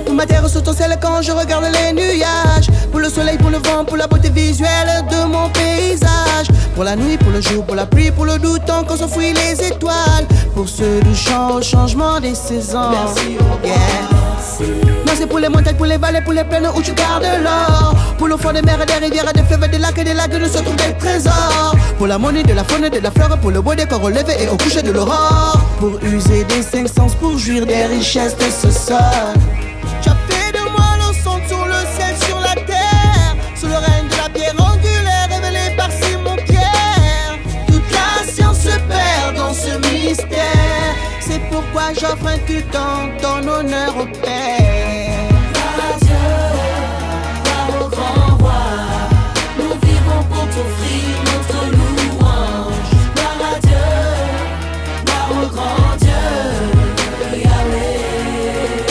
Pour ma terre sous ton ciel quand je regarde les nuages. Pour le soleil, pour le vent, pour la beauté visuelle de mon paysage. Pour la nuit, pour le jour, pour la pluie, pour le doute tant qu'on s'enfuit les étoiles. Pour ce doux chant au changement des saisons. Merci, Non, c'est pour les montagnes, pour les vallées, pour les plaines où tu gardes l'or. Pour le fond des mers, des rivières, des fleuves, des lacs et des lacs où se trouvent des trésors. Pour la monnaie, de la faune, de la fleur, pour le beau décor au lever et au coucher de l'aurore. Pour user des cinq sens, pour jouir des richesses de ce sol. Tu as fait de moi le son sur le ciel, sur la terre. Sous le règne de la pierre angulaire, révélée par Simon Pierre. Toute la science se perd dans ce mystère. C'est pourquoi j'offre un culte en ton honneur au Père. Gloire à Dieu, gloire au grand roi. Nous vivons pour t'offrir notre louange. Gloire à Dieu, gloire au grand Dieu, Yahweh.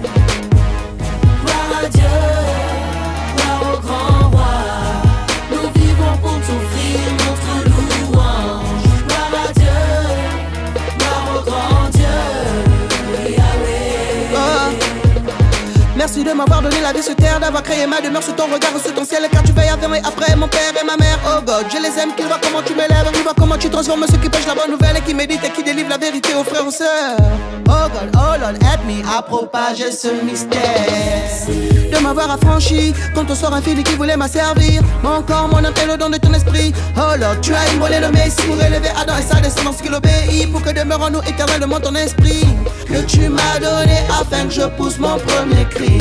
Gloire à Dieu, gloire au grand roi. Nous vivons pour t'offrir notre louange. Gloire à Dieu, gloire au grand Dieu, Yahweh. Merci de m'avoir donné la vie sur terre, d'avoir créé ma demeure sous ton regard, sous ton ciel. Car tu veilles avant et après mon père et ma mère. Oh God, je les aime, qu'ils voient comment tu m'élèves. Qu'ils voient comment tu transformes ceux qui pêchent la bonne nouvelle et qui méditent et qui délivrent la vérité aux frères, aux sœurs. Oh God, oh Lord, aide me à propager ce mystère. De m'avoir affranchi contre au sort infini qui voulait m'asservir. Mon corps, mon âme et le don de ton esprit. Oh Lord, tu as immolé le Messie pour élever Adam et sa descendance qui l'obéit. Pour que demeure en nous éternellement ton esprit que tu m'as donné afin que je pousse mon premier cri.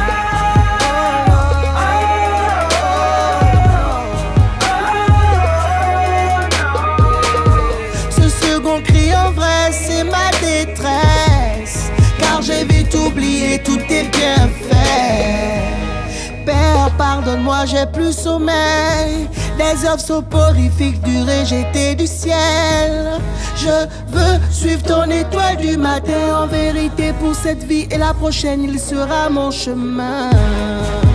Ce second cri en vrai c'est ma détresse. Car j'ai vite oublié tous tes bienfaits. Père, pardonne-moi, j'ai plus sommeil. Des œuvres soporifiques du rejeté du ciel. Je veux suivre ton étoile du matin. En vérité, pour cette vie et la prochaine, il sera mon chemin.